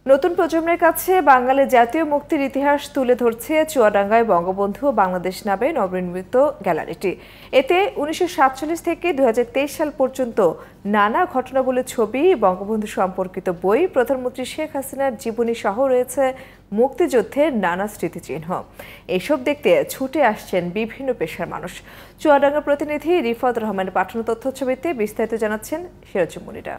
নতুন প্রজন্মের কাছে বাঙালির জাতীয় মুক্তির ইতিহাস তুলে ধরছে চুয়াডাঙ্গায় বঙ্গবন্ধু বাংলাদেশ নামে নবনির্মিত গ্যালারিটি। এতে 1947 থেকে 2023 সাল পর্যন্ত নানা ঘটনাবলীর ছবি, বঙ্গবন্ধু সম্পর্কিত বই, প্রধানমন্ত্রী শেখ হাসিনার জীবনী সহ রয়েছে মুক্তিযুদ্ধের নানা স্মৃতিচিহ্ন। এসব দেখতে ছুটে আসছেন বিভিন্ন পেশার মানুষ। চুয়াডাঙ্গা প্রতিনিধি রিফাত রহমানের পাঠানো তথ্যছবিতে বিস্তারিত জানাচ্ছেন সিরাজুল মুনিরা।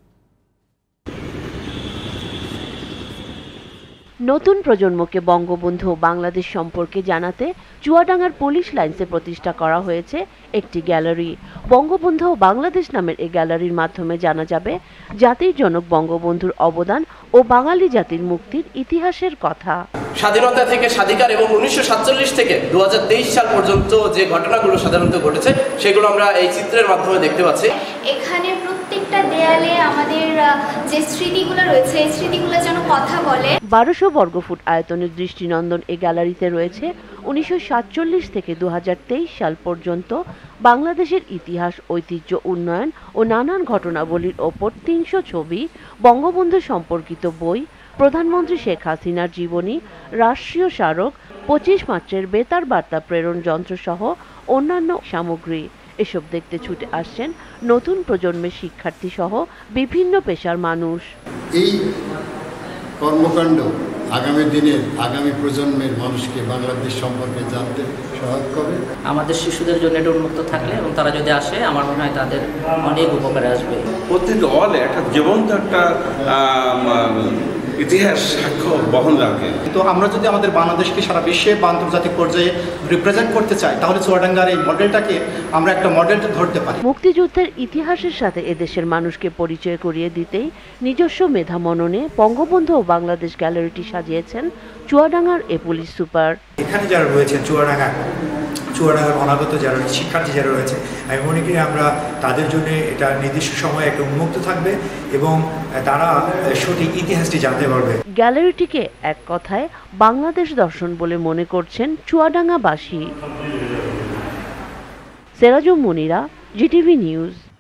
নতুন প্রজন্মকে বঙ্গবন্ধু বাংলাদেশ সম্পর্কে জানাতে চুয়াডাঙ্গার পুলিশ লাইন্সে প্রতিষ্ঠা করা হয়েছে একটি গ্যালারি। বঙ্গবন্ধু বাংলাদেশ নামের এই গ্যালারির মাধ্যমে জানা যাবে জাতির জনক বঙ্গবন্ধুর অবদান ও বাঙালি জাতির মুক্তির ইতিহাসের কথা। স্বাধীনতা থেকে স্বাধিকার এবং 1947 থেকে 2023 সাল পর্যন্ত যে ঘটনাগুলো সাধারণত ঘটেছে সেগুলো আমরা এই চিত্রের মাধ্যমে দেখতে পাচ্ছি। এখানে প্রত্যেকটা দেয়ালে আমাদের যে স্মৃতিগুলো রয়েছে এই স্মৃতিগুলো যেন কথা বলে। 1200 বর্গফুট আয়তনের দৃষ্টিনন্দন এই গ্যালারিতে রয়েছে 1947 থেকে 2023 সাল পর্যন্ত বাংলাদেশের ইতিহাস, ঐতিহ্য, উন্নয়ন ও নানান ঘটনাবলীর ওপর 300 ছবি, বঙ্গবন্ধু সম্পর্কিত বই, প্রধানমন্ত্রী শেখ হাসিনার জীবনী, রাষ্ট্রীয় স্মারক, 25 মার্চের বেতার বার্তা প্রেরণ যন্ত্র সহ অন্যান্য সামগ্রী। এসব দেখতে ছুটে আসছেন নতুন প্রজন্মের শিক্ষার্থী সহ বিভিন্ন পেশার মানুষ। এই কর্মকাণ্ড আগামী দিনের আগামী প্রজন্মের মানুষকে বাংলাদেশ সম্পর্কে জানতে সহায়ক হবে। আমাদের শিশুদের জন্য এটা উন্মুক্ত থাকলে এবং তারা যদি আসে আমার মনে হয় তাদের অনেক উপকারে আসবে। প্রত্যেক ওয়ালে একটা জীবন্ত একটা ইতিহাস সাক্ষ্য বহন রাখে। তো আমরা যদি আমাদের বাংলাদেশকে সারা বিশ্বে বা আন্তর্জাতিক পর্যায়ে রিপ্রেজেন্ট করতে চাই তাহলে চুয়াডাঙ্গার এই মডেলটাকে আমরা একটা মডেল ধরতে পারি। মুক্তিযুদ্ধের ইতিহাসের সাথে এদেশের মানুষকে পরিচয় করিয়ে দিতেই নিজস্ব মেধা মননে বঙ্গবন্ধু ও বাংলাদেশ গ্যালারিটি সাজিয়েছেন চুয়াডাঙ্গার এ পুলিশ সুপার। এখানে যারা রয়েছেন চুয়াডাঙ্গার অনাগত যারা শিক্ষার্থী যারা রয়েছে, আমি মনে করি আমরা তাদের জন্য এটা নির্দিষ্ট সময়ে একটা উন্মুক্ত থাকবে এবং তারা সঠিক ইতিহাসটি জানতে পারবে। গ্যালারিটিকে এক কথায় বাংলাদেশ দর্শন বলে মনে করছেন চুয়াডাঙ্গাবাসী। Sirajul Munira, GTV news.